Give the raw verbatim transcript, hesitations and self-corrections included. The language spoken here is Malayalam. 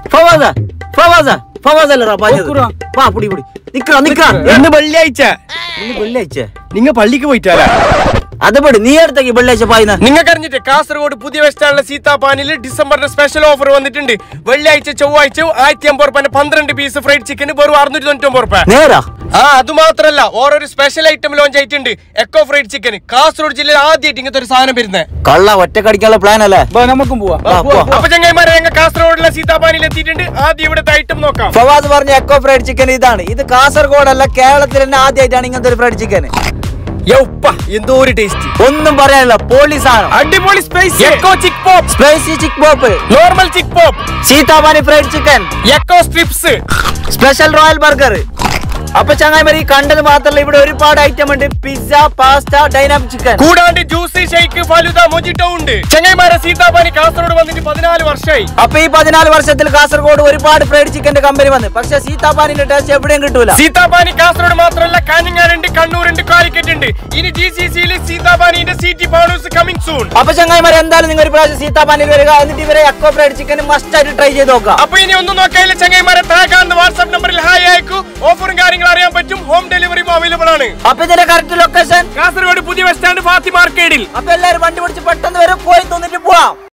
ഫവാസ ഫവാസ ഫവാസ അല്ലടാ പറഞ്ഞത്. വാ പുടി പുടി നിക്കടാ നിക്കടാ. ഇന്ന് വെള്ളിയാഴ്ച ഇന്ന് വെള്ളിയാഴ്ച നിങ്ങ പള്ളിക്ക് പോയിട്ടാലാ? അതുപടി നീ അടുത്തേക്ക് വെള്ളിയാഴ്ച പായുന്ന. നിങ്ങൾക്ക് അറിഞ്ഞിട്ട് കാസർഗോഡ് പുതിയ ബസ് സ്റ്റാൻഡിലെ സീതാപാനിൽ ഡിസംബറിന്റെ സ്പെഷ്യൽ ഓഫർ വന്നിട്ടുണ്ട്. വെള്ളിയാഴ്ച ചൊവ്വാഴ്ച ആയിരത്തി അമ്പത് റുപ്യ പന്ത്രണ്ട് പീസ് ഫ്രൈഡ് ചിക്കൻ വെറും അറുന്നൂറ്റി തൊണ്ണൂറ്റി ഒമ്പത് റുപ്യ. നേരാ? ആ അത് മാത്രല്ല ഓരോരു സ്പെഷ്യൽ ഐറ്റം ലോഞ്ച് ആയിട്ടുണ്ട്. എക്കോ ഫ്രൈഡ് ചിക്കൻ കാസർഗോഡ് ജില്ലയിൽ ആദ്യമായിട്ട് ഇങ്ങനത്തെ ഒരു സാധനം വരുന്നത്. കള്ള ഒറ്റക്കടിക്കാനുള്ള പ്ലാൻ അല്ലേ? നമുക്കും പോവാം. അപ്പൊ ചങ്ങായിമാരെ ഞങ്ങൾ കാസർഗോഡിലെ സീതാപാനിൽ എത്തിയിട്ടുണ്ട്. ആദ്യം ഇവിടുത്തെ ഐറ്റം നോക്കാം. ഫവാസ് പറഞ്ഞ എക്കോ ഫ്രൈഡ് ചിക്കൻ ഇതാണ്. ഇത് കാസർഗോഡ് അല്ല കേരളത്തിൽ തന്നെ ആദ്യമായിട്ടാണ് ഇങ്ങനത്തെ ഒരു ഫ്രൈഡ് ചിക്കൻ. എന്തോ ഒരു ടേസ്റ്റ് ഒന്നും പറയാനില്ല. പോളി സാധനം. അടിപൊളി spicy echo chick pop, spicy chick pop, normal chick pop, Seethapani fried chicken, echo strips, special royal burger. അപ്പൊ ചങ്ങായിമാരി കണ്ടത് മാത്രമല്ല ഇവിടെ ഒരുപാട് ഐറ്റം ഉണ്ട്. പിസ്സ, പാസ്ത, ഡൈനാമിക് ചിക്കൻ, കൂടാണ്ട് ജ്യൂസി ഷേക്ക്, ഫലുദ, മൊജിറ്റോ ഉണ്ട്. ചങ്ങായിമാരെ സീതാപാനി കാസർഗോഡ് വന്നിട്ട് പതിനാല് വർഷമായി. അപ്പൊ ഈ പതിനാല് വർഷത്തിൽ കാസർഗോഡ് ഒരുപാട് ഫ്രൈഡ് ചിക്കന്റെ കമ്പനി വന്ന്, പക്ഷെ സീതാപാനിന്റെ ടേസ്റ്റ് എവിടെയും കിട്ടൂല. സീതാപാനി കാസർഗോഡ് മാത്രമല്ല കാഞ്ഞങ്ങാടുണ്ട്, കണ്ണൂരുണ്ട്, കാലിക്കറ്റ് ഉണ്ട്. ഇനി ജി സി സിയിൽ സീതാപാനിന്റെ സിറ്റി പാണൂസ് കമ്മിങ് സൂൺ. അപ്പൊ ചങ്ങായിമാരെ എന്തായാലും നിങ്ങൾ ഒരു പ്രാവശ്യം സീതാപാനിൽ വരിക. എന്നിട്ട് ഇവരെ എക്കോ ഫ്രൈഡ് ചിക്കൻ മസ്റ്റ് ആയിട്ട് ട്രൈ ചെയ്ത് നോക്കാം. അപ്പൊ ഇനി ഒന്നും നോക്കാനില്ല ചങ്ങായിമാരെ, താഴെ വാട്സ്ആപ്പ് നമ്പറിൽ ഹായ് അയക്കൂ. ഓഫറും കാര്യങ്ങളും അറിയാൻ പറ്റും. ഹോം ഡെലിവറി അവൈലബിൾ ആണ്. അപ്പൊ ഇതിന്റെ കറക്റ്റ് ലൊക്കേഷൻ കാസർഗോഡ് പുതിയ ബസ് സ്റ്റാൻഡ് ഫാത്തി മാർക്കേഡിൽ. അപ്പൊ എല്ലാരും വണ്ടി പിടിച്ച് പെട്ടെന്ന് വരെ പോയി തോന്നിട്ട് പോവാം.